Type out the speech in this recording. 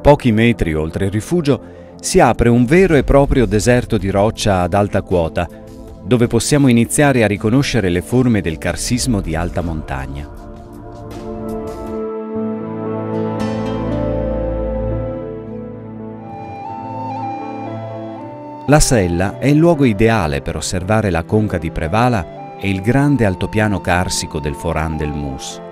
Pochi metri oltre il rifugio si apre un vero e proprio deserto di roccia ad alta quota, dove possiamo iniziare a riconoscere le forme del carsismo di alta montagna. La sella è il luogo ideale per osservare la conca di Prevala e il grande altopiano carsico del Foran del Mus.